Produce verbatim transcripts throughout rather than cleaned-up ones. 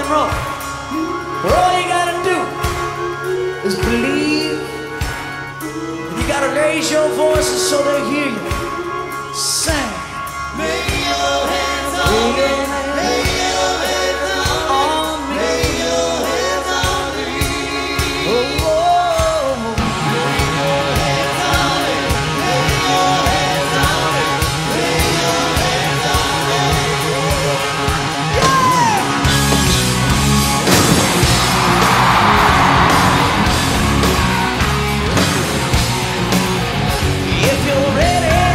and roll. But all you gotta do is believe. And you gotta raise your voices so they hear you. Sing. Lay your hands on me. Lay your hands on me. Lay your hands on me. Oh, oh, oh. Lay your hands on me. Lay your hands on me. Lay your hands on me. If you're ready.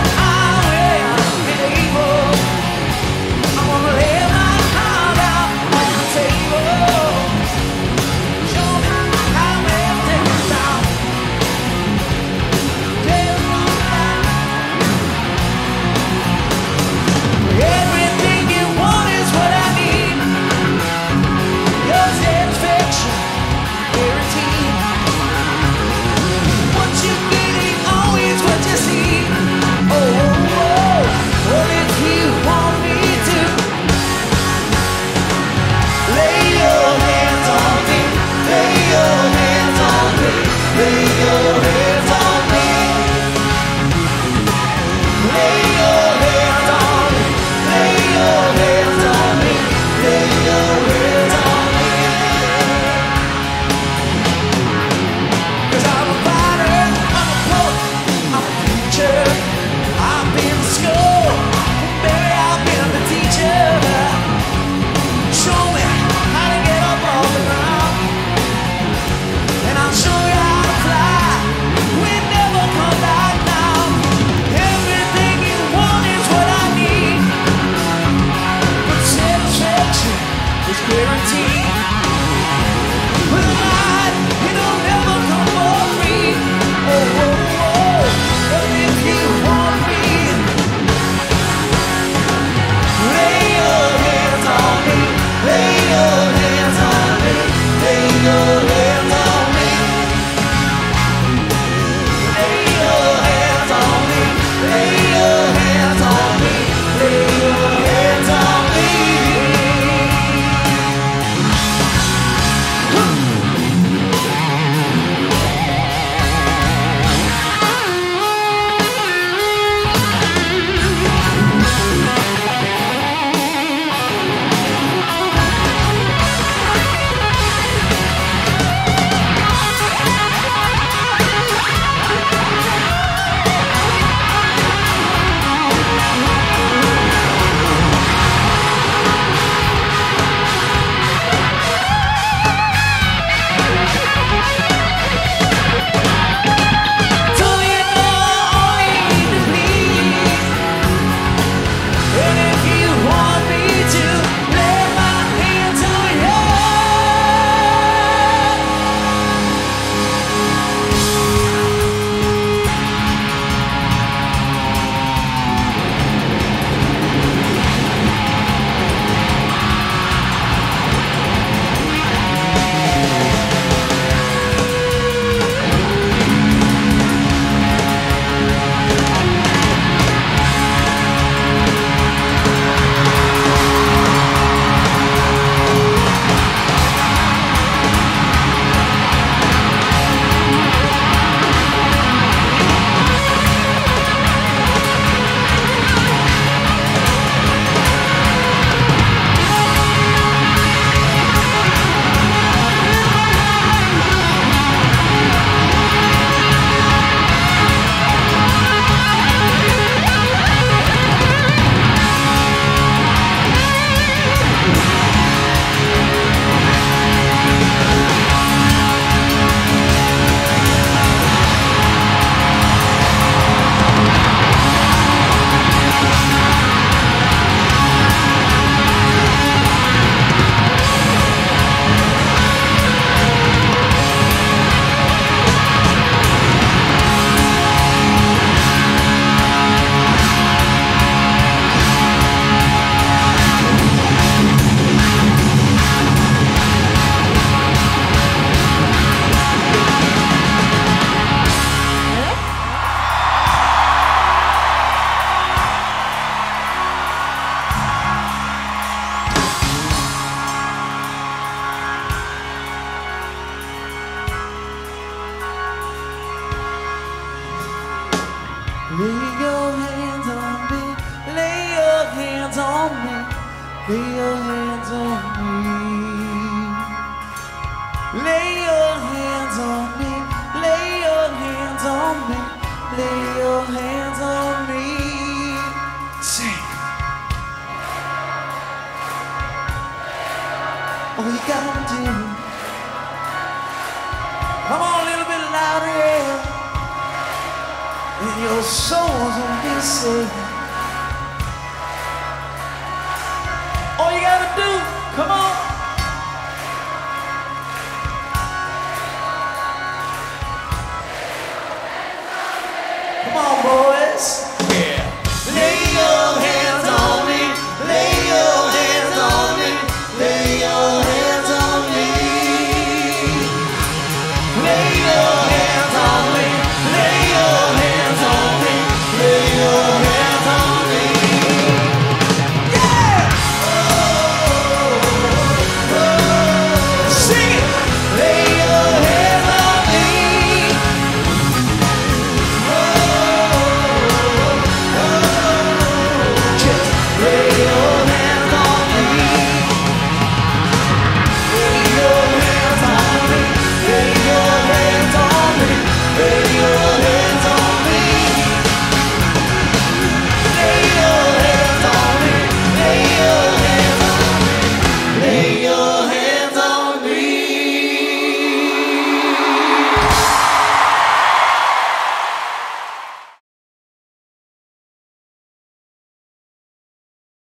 Lay your hands on me, lay your hands on me, lay your hands on me. Lay your hands on me, lay your hands on me, lay your hands on me. Sing. All you gotta do. Come on, a little bit louder, yeah. And your soul's gonna be saved.